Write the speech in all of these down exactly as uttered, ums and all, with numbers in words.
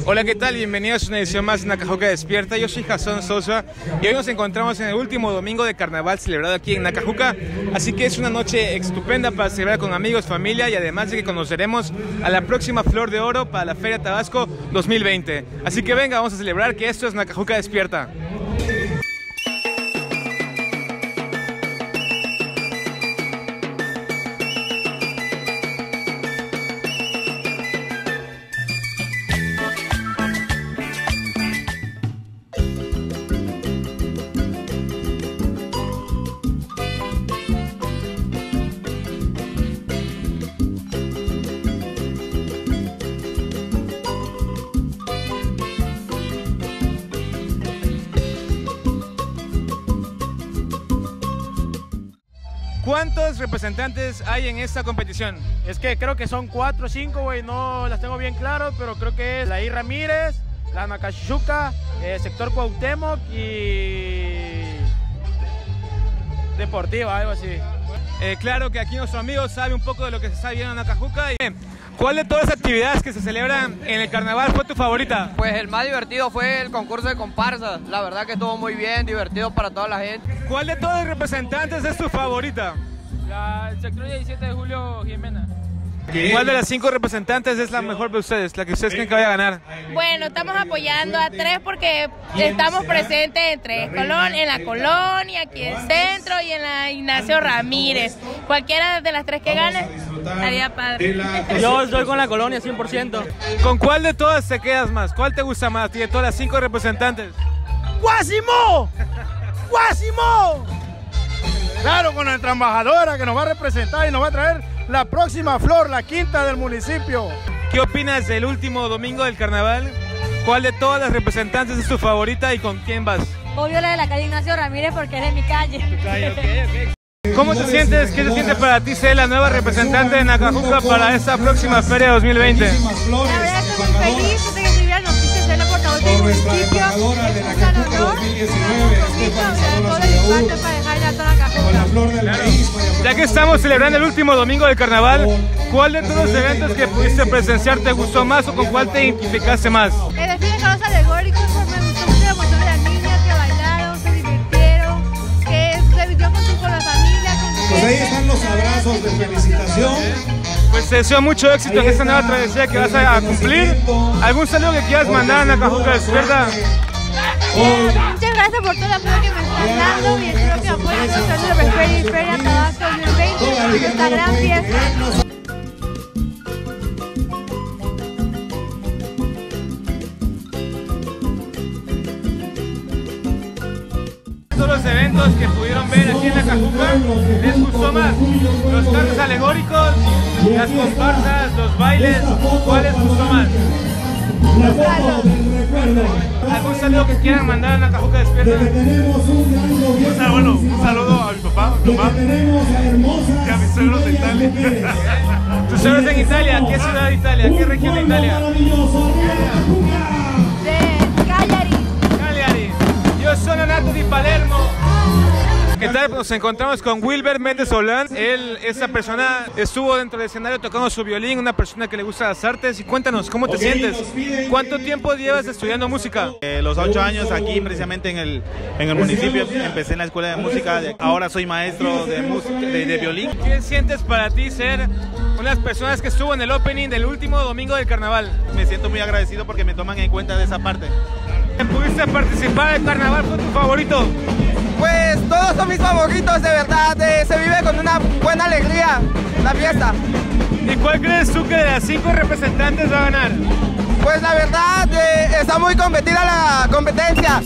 Hola, ¿qué tal? Bienvenidos a una edición más de Nacajuca Despierta. Yo soy Jason Sosa y hoy nos encontramos en el último domingo de carnaval celebrado aquí en Nacajuca. Así que es una noche estupenda para celebrar con amigos, familia y además de que conoceremos a la próxima Flor de Oro para la Feria Tabasco dos mil veinte. Así que venga, vamos a celebrar que esto es Nacajuca Despierta. ¿Cuántos representantes hay en esta competición? Es que creo que son cuatro o cinco, güey, no las tengo bien claro, pero creo que es la I Ramírez, la Nacachuca, eh, sector Cuauhtémoc y Deportiva, algo así. Eh, claro que aquí nuestro amigo sabe un poco de lo que se está viendo en Nacajuca. Y, eh, ¿cuál de todas las actividades que se celebran en el carnaval fue tu favorita? Pues el más divertido fue el concurso de comparsas. La verdad que estuvo muy bien, divertido para toda la gente. ¿Cuál de todos los representantes es tu favorita? La, el sector diecisiete de Julio Jimena. ¿Cuál de las cinco representantes es la mejor de ustedes? La que ustedes creen que vaya a ganar. Bueno, estamos apoyando a tres porque estamos presentes en tres Colón, en la Colonia, aquí en el centro y en la Ignacio Ramírez. Cualquiera de las tres que gane, estaría padre. Yo estoy con la Colonia cien por ciento. ¿Con cuál de todas te quedas más? ¿Cuál te gusta más? ¿De todas las cinco representantes? ¡Guásimo! ¡Guásimo! Claro, con nuestra embajadora que nos va a representar y nos va a traer la próxima flor, la quinta del municipio. ¿Qué opinas del último domingo del carnaval? ¿Cuál de todas las representantes es tu favorita y con quién vas? Obvio la de la calle Ignacio Ramírez porque es de mi calle. Okay, okay. ¿Cómo te sientes? ¿Qué te siente para ti ser la nueva representante de Nacajuca para esta próxima Feria dos mil veinte? La verdad estoy muy feliz de que se nos quise ser la portavoz del municipio. Es un gran honor, un gran compromiso, todo el impacto para dejar ya toda Nacajuca. Claro. Ya que estamos celebrando el último domingo del carnaval, ¿cuál de todos los eventos que pudiste presenciar te gustó más o con cuál te identificaste más? El desfile de carros alegóricos me gustó mucho la emoción de las niñas que bailaron, se divirtieron, que se vivió con, con la familia. Con pues ahí están los abrazos de felicitación. Pues te deseo mucho éxito en esta nueva travesía que vas a cumplir. ¿Algún saludo que quieras mandar a Nacajuca Despierta? Muchas gracias por todo el apoyo que me están dando y espero que apoyen nosotros en la Feria Tabasco dos mil veinte, esta gran fiesta. Todos los eventos que pudieron ver aquí en Nacajuca, ¿les gustó más? Los carros alegóricos, las comparsas, los bailes, ¿cuál les gustó más? ¿Algún saludo que quieran mandar a Nacajuca Despierta? Un saludo, bueno, un saludo a mi papá, mi mamá y a mis suegros de Italia. ¿Tus suegros en Italia? ¿Qué ciudad de Italia? ¿Qué región de Italia? De Cagliari. Cagliari. Yo soy Nato di Palermo. ¿Qué tal? Nos encontramos con Wilber Méndez Solán. Él, esta persona estuvo dentro del escenario tocando su violín, una persona que le gusta las artes. Y cuéntanos, ¿cómo te okay, sientes? ¿Cuánto tiempo llevas estudiando música? Eh, los ocho años aquí precisamente en el, en el municipio. Empecé en la escuela de música, ahora soy maestro de, de, de violín. ¿Qué sientes para ti ser una de las personas que estuvo en el opening del último domingo del carnaval? Me siento muy agradecido porque me toman en cuenta de esa parte. ¿Pudiste participar del carnaval? ¿Fue tu favorito? Pues todos son mis favoritos, de verdad, eh, se vive con una buena alegría la fiesta. ¿Y cuál crees tú que de las cinco representantes va a ganar? Pues la verdad, eh, está muy competida la competencia.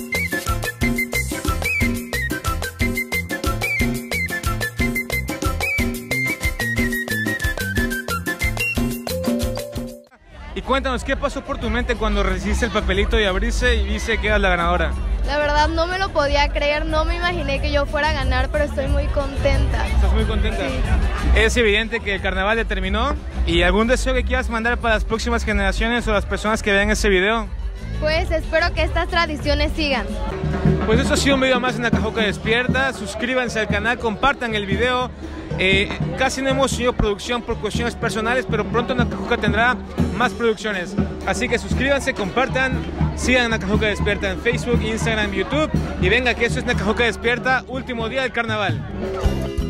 Y cuéntanos, ¿qué pasó por tu mente cuando recibiste el papelito y abriste y viste que eras la ganadora? La verdad no me lo podía creer, no me imaginé que yo fuera a ganar, pero estoy muy contenta. ¿Estás muy contenta? Sí. Es evidente que el carnaval ya terminó. ¿Y algún deseo que quieras mandar para las próximas generaciones o las personas que vean este video? Pues espero que estas tradiciones sigan. Pues eso ha sido un video más en Nacajuca Despierta. Suscríbanse al canal, compartan el video Eh, casi no hemos tenido producción por cuestiones personales, pero pronto Nakajuca tendrá más producciones. Así que suscríbanse, compartan, sigan Nakajuca Despierta en Facebook, Instagram, YouTube. Y venga, que eso es Nakajuca Despierta, último día del carnaval.